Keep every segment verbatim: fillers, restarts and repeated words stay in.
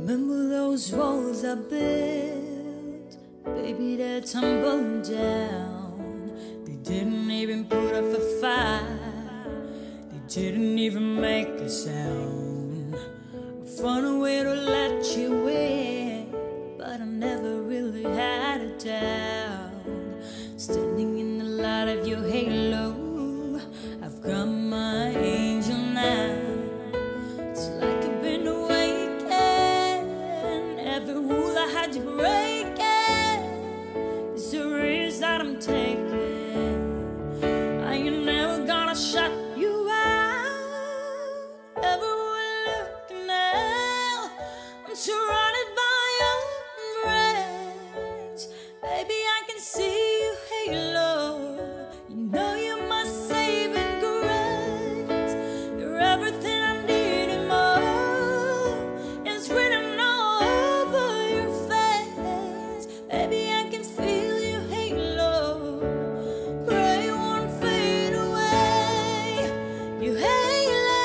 Remember those walls I built? Baby, they're tumbling down. They didn't even put up a fight. They didn't even make a sound. I found a way to let you in, but I never really had a doubt. Standing in the light of your halo, I've got my angel now. It's like I've been awakened. Every rule I had to break is the risk that I'm taking. I ain't never gonna shut you out. Everywhere looking now, I'm surrounded by your embrace. Baby, I can see you halo. You know you're my saving grace. You're everything I need and more. It's written all over your face. Baby, I can feel your halo. Gray won't fade away. You halo,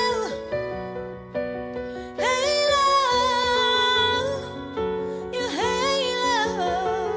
halo, you halo,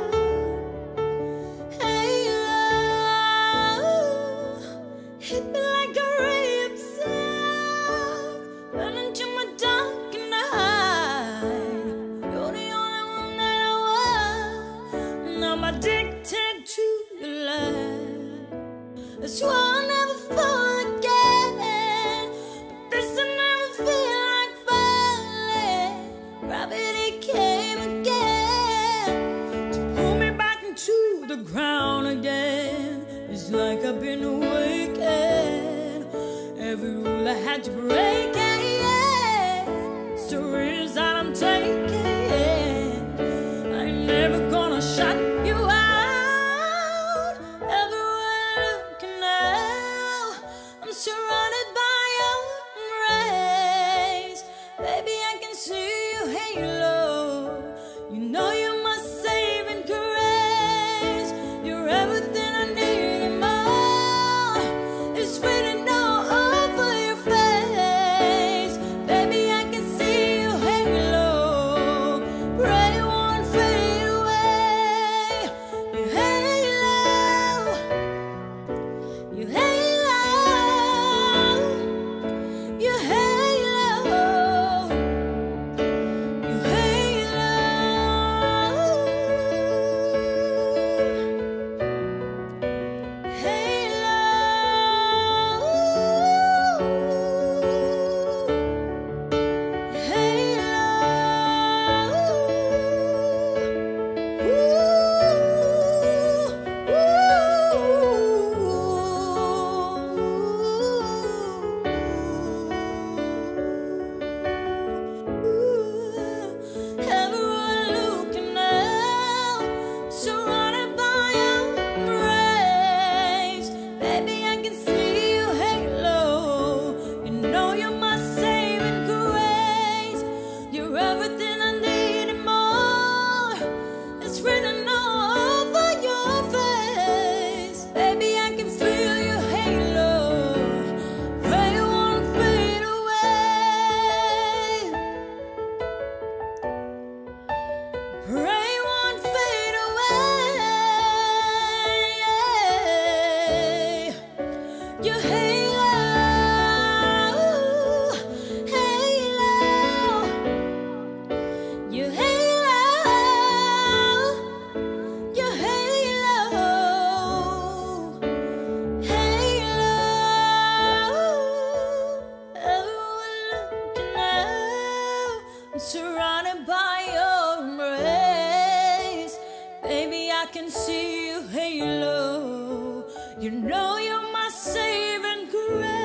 halo. Hit me like a ray of sun, running to my dark night. You're the only one that I want, and I'm addicted to your light. That's why I'll never fall again. But this I never feel like falling. Gravity came again to pull me back into the ground again. It's like I've been awakened. Every rule I had to break, yeah, yeah. Stories that I'm taking. I'm never gonna shut you out. Everywhere looking now, I'm surrounded by your embrace. Baby, I can see you halo. You know you're my saving grace. You're everything I need and more. It's written all over your face. Baby, I can see you halo. Gray won't fade away. You halo, you halo, you halo, you halo, everyone looking now, surrounded by your embrace. Baby, I can see you halo. You know you're my saving grace. You're everything I need and more. It's written all over your face. Baby, I can feel your halo. Gray won't fade away. Gray won't fade away. Your halo, halo, your halo, your halo, halo. Everyone looking now, I'm surrounded by your embrace. Baby, I can see you halo. You know you're my saving grace.